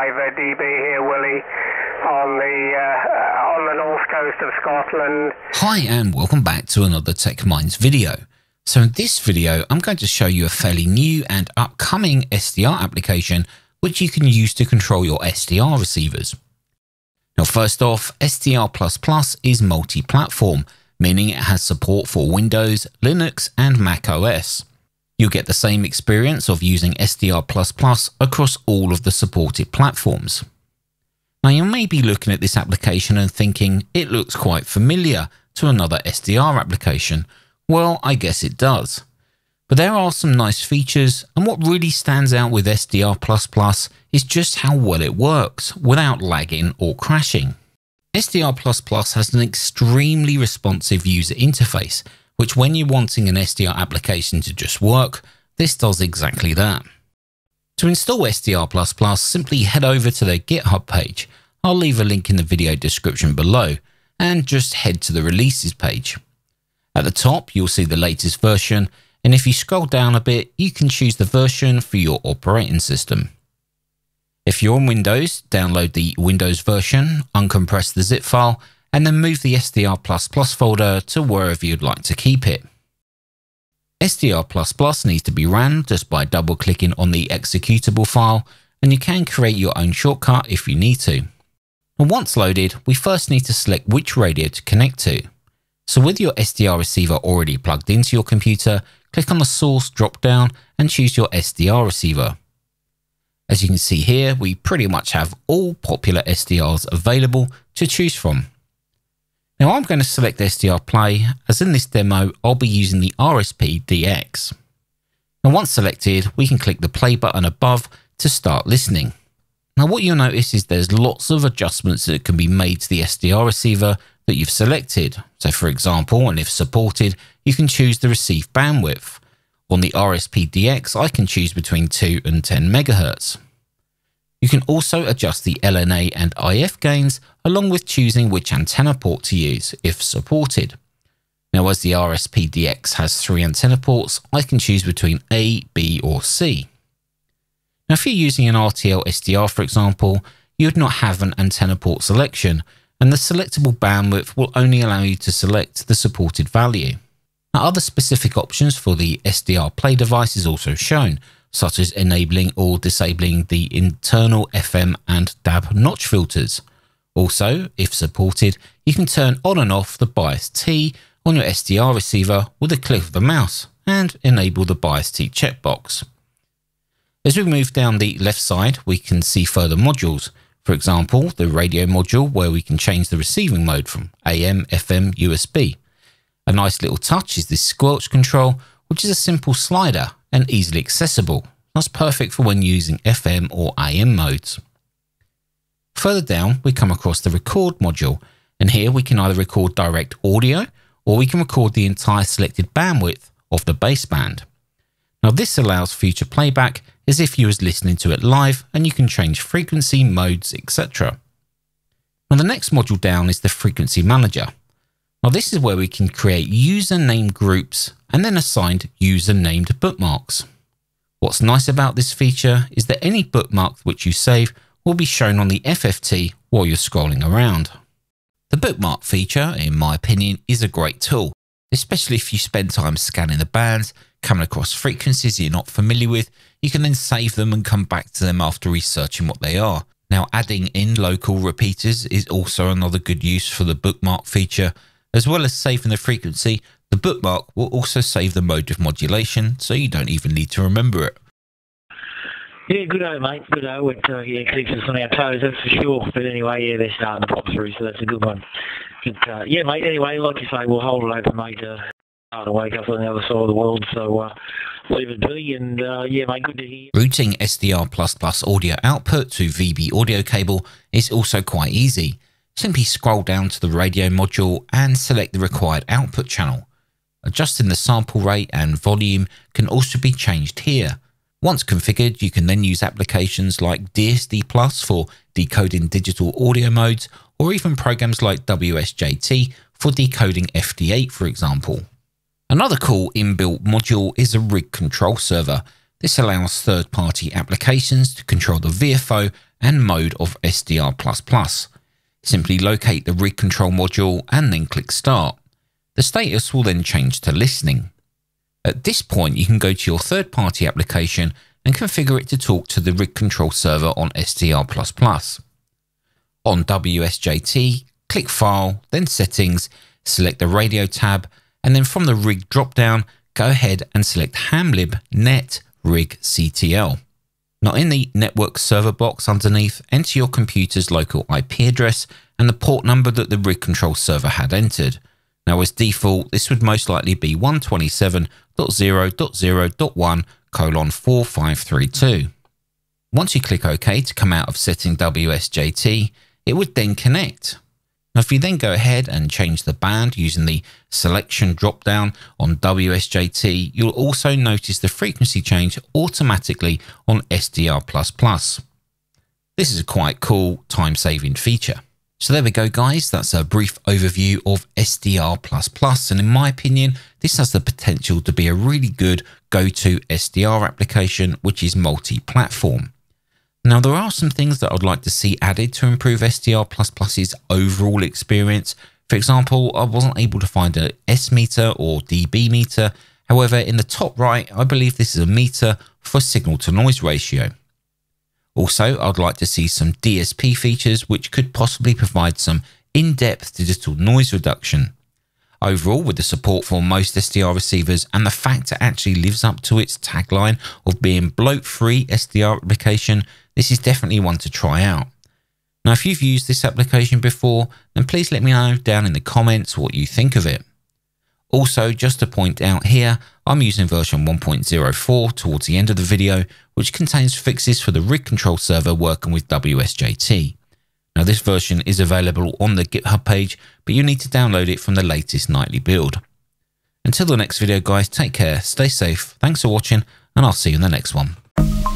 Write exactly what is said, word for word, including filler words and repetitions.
five D B here, Willie, on the uh, on the north coast of Scotland. Hi and welcome back to another Tech Minds video. So in this video, I'm going to show you a fairly new and upcoming S D R application which you can use to control your S D R receivers. Now first off, S D R plus plus is multi-platform, meaning it has support for Windows, Linux and Mac O S. You'll get the same experience of using S D R plus plus across all of the supported platforms. Now you may be looking at this application and thinking it looks quite familiar to another S D R application. Well, I guess it does. But there are some nice features, and what really stands out with S D R plus plus is just how well it works without lagging or crashing. S D R plus plus has an extremely responsive user interface, which when you're wanting an S D R application to just work, this does exactly that. To install S D R plus plus, simply head over to their GitHub page. I'll leave a link in the video description below, and just head to the releases page. At the top, you'll see the latest version, and if you scroll down a bit, you can choose the version for your operating system. If you're on Windows, download the Windows version, uncompress the zip file, and then move the S D R plus plus folder to wherever you'd like to keep it. S D R plus plus needs to be ran just by double clicking on the executable file, and you can create your own shortcut if you need to. And once loaded, we first need to select which radio to connect to. So with your S D R receiver already plugged into your computer, click on the source drop down and choose your S D R receiver. As you can see here, we pretty much have all popular S D Rs available to choose from. Now I'm going to select S D R Play, as in this demo I'll be using the R S P D X. Now once selected, we can click the play button above to start listening. Now what you'll notice is there's lots of adjustments that can be made to the S D R receiver that you've selected. So for example, and if supported, you can choose the receive bandwidth. On the R S P D X, I can choose between two and ten megahertz. You can also adjust the L N A and I F gains, along with choosing which antenna port to use if supported. Now as the R S P D X has three antenna ports, I can choose between A, B or C. Now if you're using an R T L S D R for example, you would not have an antenna port selection, and the selectable bandwidth will only allow you to select the supported value. Now other specific options for the S D R Play device is also shown, such as enabling or disabling the internal F M and D A B notch filters. Also, if supported, you can turn on and off the bias T on your S D R receiver with a click of the mouse and enable the bias T checkbox. As we move down the left side, we can see further modules. For example, the radio module where we can change the receiving mode from A M, F M, U S B. A nice little touch is this squelch control, which is a simple slider and easily accessible. That's perfect for when using F M or A M modes. Further down, we come across the record module, and here we can either record direct audio or we can record the entire selected bandwidth of the baseband. Now this allows future playback as if you was listening to it live, and you can change frequency, modes, et cetera. Now the next module down is the frequency manager. Now this is where we can create user name groups and then assign user named bookmarks. What's nice about this feature is that any bookmark which you save will be shown on the F F T while you're scrolling around. The bookmark feature, in my opinion, is a great tool, especially if you spend time scanning the bands, coming across frequencies you're not familiar with. You can then save them and come back to them after researching what they are. Now adding in local repeaters is also another good use for the bookmark feature. As well as saving the frequency, the bookmark will also save the mode of modulation, so you don't even need to remember it. Yeah, good day, mate. Good day. It uh, yeah, keeps us on our toes, that's for sure. But anyway, yeah, they're starting to pop through, so that's a good one. But, uh, yeah, mate, anyway, like you say, we'll hold it open, mate. Uh, hard to wake up on the other side of the world, so uh, leave it be. And, uh, yeah, mate, good to hear. Routing S D R plus plus audio output to V B audio cable is also quite easy. Simply scroll down to the radio module and select the required output channel. Adjusting the sample rate and volume can also be changed here. Once configured, you can then use applications like D S D plus for decoding digital audio modes, or even programs like W S J T for decoding F D eight, for example. Another cool inbuilt module is a rig control server. This allows third-party applications to control the V F O and mode of S D R plus plus. Simply locate the rig control module and then click Start. The status will then change to listening. At this point, you can go to your third-party application and configure it to talk to the rig control server on S D R plus plus. On W S J T, click File, then Settings, select the Radio tab, and then from the rig drop-down, go ahead and select Hamlib Net Rig C T L. Now in the network server box underneath, enter your computer's local I P address and the port number that the rig control server had entered. Now as default, this would most likely be one twenty-seven dot zero dot zero dot one colon four five three two. Once you click OK to come out of setting W S J T, it would then connect. Now if you then go ahead and change the band using the selection drop down on W S J T, you'll also notice the frequency change automatically on S D R plus plus. This is a quite cool time-saving feature. So there we go guys, that's a brief overview of S D R plus plus, and in my opinion this has the potential to be a really good go-to S D R application which is multi-platform. Now there are some things that I'd like to see added to improve S D R plus plus's overall experience. For example, I wasn't able to find a S meter or D B meter. However, in the top right, I believe this is a meter for signal to noise ratio. Also, I'd like to see some D S P features which could possibly provide some in-depth digital noise reduction. Overall, with the support for most S D R receivers and the fact it actually lives up to its tagline of being bloat-free S D R application, this is definitely one to try out. Now, if you've used this application before, then please let me know down in the comments what you think of it. Also, just to point out here, I'm using version one point oh four towards the end of the video, which contains fixes for the rig control server working with W S J T. Now, this version is available on the GitHub page, but you need to download it from the latest nightly build. Until the next video, guys, take care, stay safe, thanks for watching, and I'll see you in the next one.